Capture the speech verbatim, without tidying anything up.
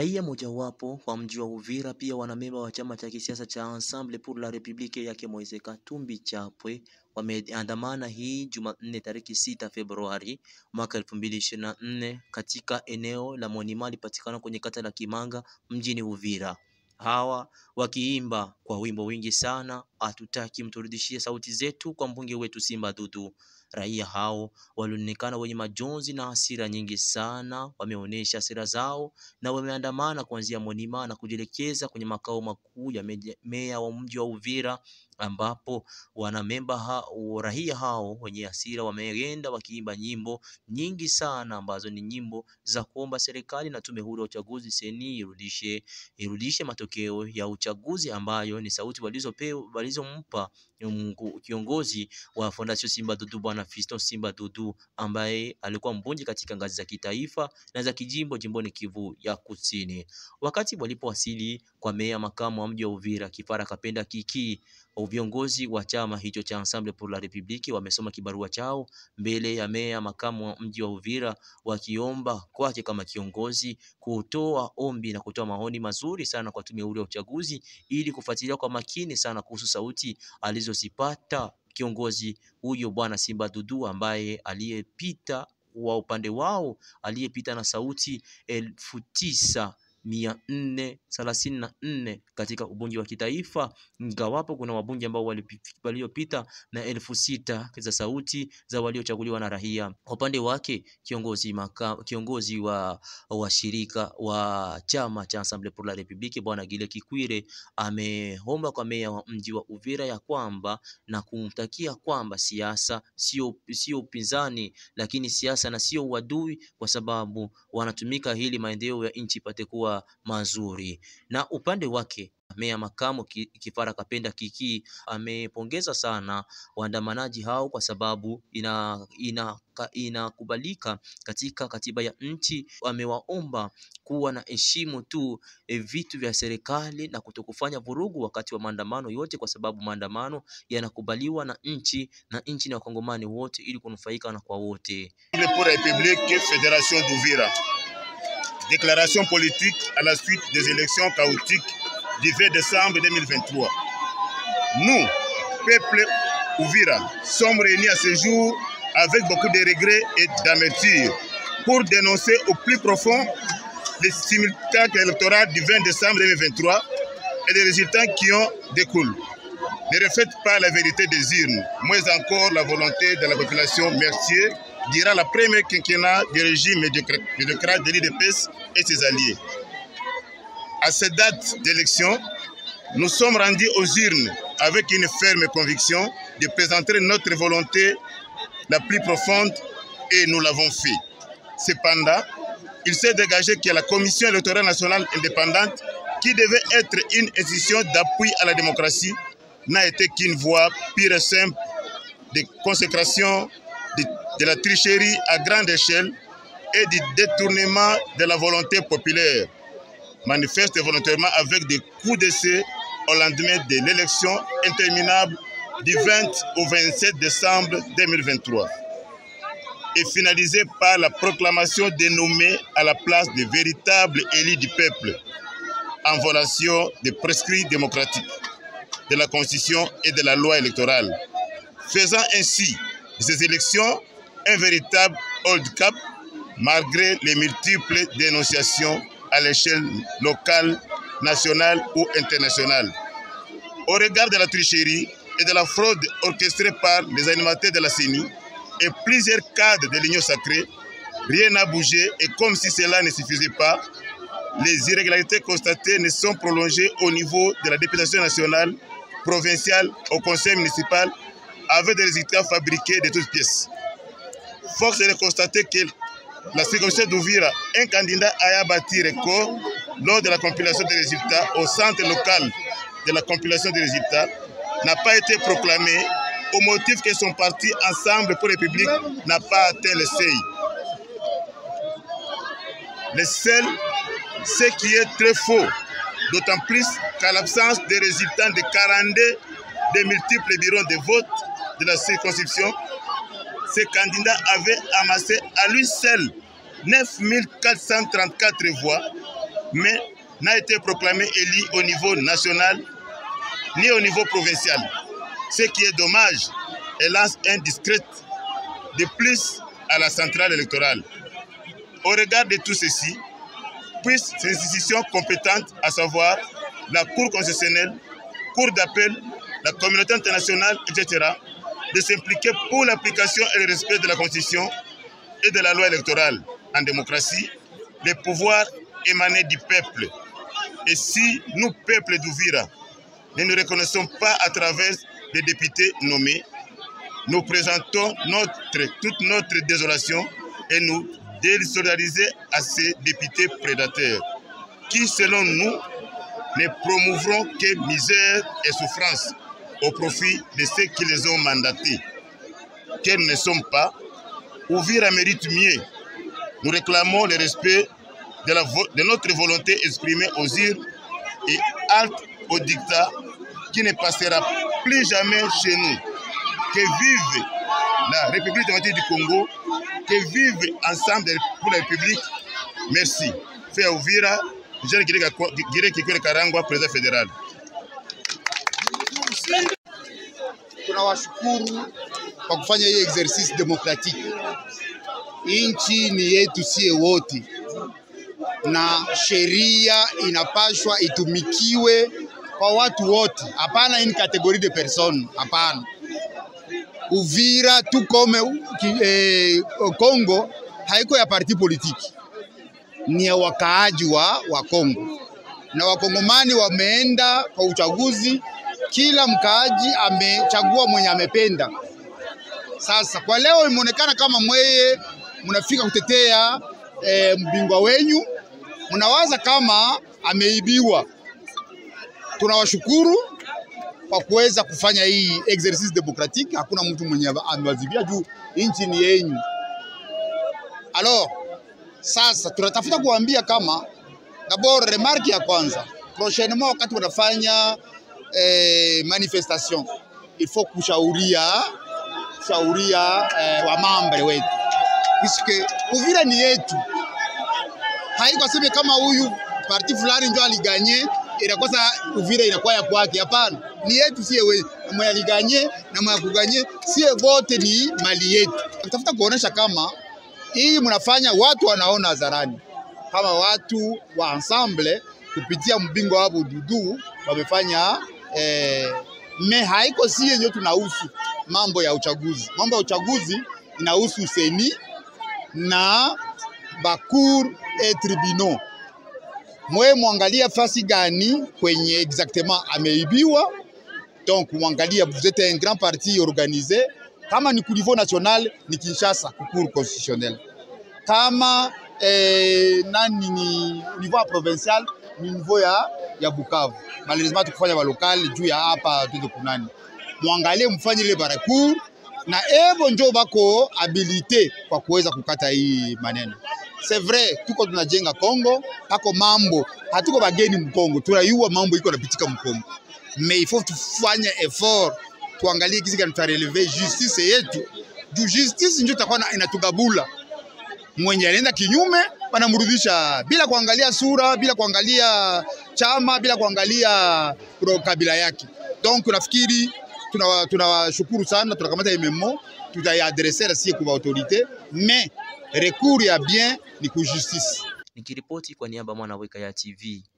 Raia mojawapo wa mji wa Uvira pia wanamemba wa chama cha kisiasa cha Ensemble pour la République yake Moise Katumbi Chapwe wameandamana hii Jumanne tarehe sita Februari mwaka elfu mbili ishirini na nne katika eneo la Monima lipatikana kwenye kata la Kimanga mjini Uvira. Hawa wakiimba kwa wimbo wingi sana, hatutaki mturudishie sauti zetu kwa mbunge wetu Simba Dudu. Raia hao walionekana wenye majonzi na hasira nyingi sana, wameonyesha hasira zao na wameandamana kuanzia Monima na kujielekeza kwenye makao makuu ya meya wa mji wa Uvira, ambapo wanamemba hao raia hao wenye hasira wameenda wakiimba nyimbo nyingi sana ambazo ni nyimbo za kuomba serikali na tume huru ya uchaguzi seni irudishe irudishe matokeo ya uchaguzi, ambayo ni sauti walizopewa walizompa kiongozi wa Fondation Simba Dudu Bwana Fiston Simba Dudu, ambaye alikuwa mbunge katika ngazi za kitaifa na za kijimbo jimboni Kivu ya Kusini. Wakati walipowasili kwa meya makamu wa mji wa Uvira Kifara Kapenda Kiki, viongozi wa chama hicho cha Ensemble pour la République wamesoma kibarua chao mbele ya meya makamu wa mji wa Uvira, wakiomba kwake kama kiongozi kutoa ombi na kutoa maoni mazuri sana kwa tume huru ya uchaguzi ili kufuatilia kwa makini sana kuhusu sauti alizozipata kiongozi huyo Bwana Simba Dudu, ambaye aliyepita wa upande wao aliyepita na sauti elfu tisa mia nne thelathini na nne katika ubunge wa kitaifa, ingawapo kuna wabunge ambao waliopita na elfu sita za sauti za waliochaguliwa na raia. Upande wake kiongozi maka, kiongozi wa wa shirika wa chama cha Ensemble pour la République Bwana Gile Kikwire ameomba kwa meya wa mji wa Uvira ya kwamba na kumtakia kwamba siasa sio sio upinzani, lakini siasa na sio uadui, kwa sababu wanatumika hili maendeleo ya nchi ipate kuwa mazuri. Na upande wake meya makamu Kifara Kapenda Kiki amepongeza sana waandamanaji hao kwa sababu ina ina inakubalika katika katiba ya nchi. Amewaomba kuwa na heshima tu e, vitu vya serikali na kutokufanya vurugu wakati wa maandamano yote, kwa sababu maandamano yanakubaliwa na nchi na nchi na wakongomani wote ili kunufaika na kwa wote. Pour la République Fédération d'Uvira. Déclaration politique à la suite des élections chaotiques du vingt décembre deux mille vingt-trois. Nous, peuple Uvira, sommes réunis à ce jour avec beaucoup de regrets et d'amertume pour dénoncer au plus profond les simulacres électoraux du vingt décembre deux mille vingt-trois et les résultats qui en découlent. Ne reflètent pas la vérité des urnes, moins encore la volonté de la population mercier durant la première quinquennat du régime médiocrate de l'I D P S et ses alliés. À cette date d'élection, nous sommes rendus aux urnes avec une ferme conviction de présenter notre volonté la plus profonde, et nous l'avons fait. Cependant, il s'est dégagé que la Commission électorale nationale indépendante, qui devait être une institution d'appui à la démocratie, n'a été qu'une voie pure et simple de consécration de, de la tricherie à grande échelle et du détournement de la volonté populaire, manifeste volontairement avec des coups d'essai au lendemain de l'élection interminable du vingt au vingt-sept décembre deux mille vingt-trois et finalisée par la proclamation dénommée à la place de véritables élus du peuple en violation des prescrits démocratiques de la Constitution et de la loi électorale, faisant ainsi de ces élections un véritable handicap malgré les multiples dénonciations à l'échelle locale, nationale ou internationale. Au regard de la tricherie et de la fraude orchestrée par les animateurs de la C E N I et plusieurs cadres de l'Union sacrée, rien n'a bougé, et comme si cela ne suffisait pas, les irrégularités constatées ne sont prolongées au niveau de la députation nationale, provinciale, au conseil municipal, avec des résultats fabriqués de toutes pièces. Force est de constater que la circonscription d'Uvira, un candidat a battu record lors de la compilation des résultats au centre local de la compilation des résultats, n'a pas été proclamé au motif que son parti Ensemble pour la République n'a pas atteint le seuil. Le seul, ce qui est très faux, d'autant plus qu'à l'absence des résultats de quarante-deux des multiples bureaux de vote de la circonscription, ce candidat avait amassé à lui seul neuf mille quatre cent trente-quatre voix, mais n'a été proclamé élu au niveau national ni au niveau provincial. Ce qui est dommage, elle lance un discret de plus à la centrale électorale. Au regard de tout ceci, puissent ces institutions compétentes, à savoir la Cour constitutionnelle, Cour d'appel, la communauté internationale, et cetera, de s'impliquer pour l'application et le respect de la Constitution et de la loi électorale. En démocratie, les pouvoirs émanent du peuple. Et si nous, peuple d'Uvira, ne nous reconnaissons pas à travers les députés nommés, nous présentons notre, toute notre désolation et nous désolidariser à ces députés prédateurs qui, selon nous, ne promouvront que misère et souffrance au profit de ceux qui les ont mandatés. Qu'elles ne sont pas, Uvira mérite mieux. Nous réclamons le respect de, la, de notre volonté exprimée aux urnes et halte au dictat qui ne passera plus jamais chez nous. Que vive la République démocratique du Congo, que vive ensemble pour la République. Merci. Fait Uvira, Jean Guiré Kikwere Karangwa, président fédéral. Tunawashukuru kwa kufanya hii exercice demokratiki. Inchi ni yetu sie wote, na sheria inapashwa itumikiwe kwa watu wote. Hapana ini kategori de personne, hapana. Uvira tu kome eh, Kongo haiko ya parti politiki, ni ya wakaaji wa, wa Kongo, na wakongomani wameenda kwa uchaguzi. Kila mkaaji amechagua mwenye amependa. Sasa kwa leo imeonekana kama mweye mnafika kutetea e, mbingwa wenyu, mnawaza kama ameibiwa. Tunawashukuru kwa kuweza kufanya hii exercice democratique. Hakuna mtu mwenye amewazibia juu inchi ni yenyu. Alors sasa tunatafuta kuambia kama d'abord remarque ya kwanza, prochainement wakati wanafanya Eh, manifestation il faut kushauria shauria eh, wa mambre wetu, puisque Uvira ni yetu. Haiko sema kama huyu parti fulani ndio aliganye inakosa Uvira inakuwa ya kwake. Hapana, ni yetu sie wewe, mwenye aliganye na mwenye kuganye sie wote ni mali yetu. Tutafuta kuonesha kama hii mnafanya watu wanaona hadharani, kama watu wa ensemble kupitia mbingo wao Dudu wamefanya. Eh, me haiko siye ndio tunahusu mambo ya uchaguzi. Mambo ya uchaguzi inahusu seni na bacour et tribunaux. Mwe muangalia fasi gani kwenye exactement ameibiwa. Donc muangalia, vous êtes un grand parti organisé. Kama ni ku niveau national ni Kinshasa ku cour constitutionnel. Kama eh, nani ni niveau provincial ni niveau ya ya Bukavu. Malheureusement tukufanya wa local juu ya hapa tuzo kunani. Muangalie mfanye ile barakour na evo njo bako habilité kwa kuweza kukata hii maneno. C'est vrai tuko tunajenga Kongo, pako mambo hatuko bageni mkongo, tunayua mambo iko napitika mkongo. Mais il faut tufanye effort tuangalie kisi kana tutarelever justice yetu. Du justice njo takuwa inatugabula. Mwenye anaenda kinyume wanamrudisha bila kuangalia sura, bila kuangalia chama, bila kuangalia kabila yake. Donc nafikiri tunawashukuru sana, tunakamata memo, tutaiadresser sie kwa autorité, mais recours ya bien ni ku justice. Nikiripoti kwa niaba Mwanaweka ya T V.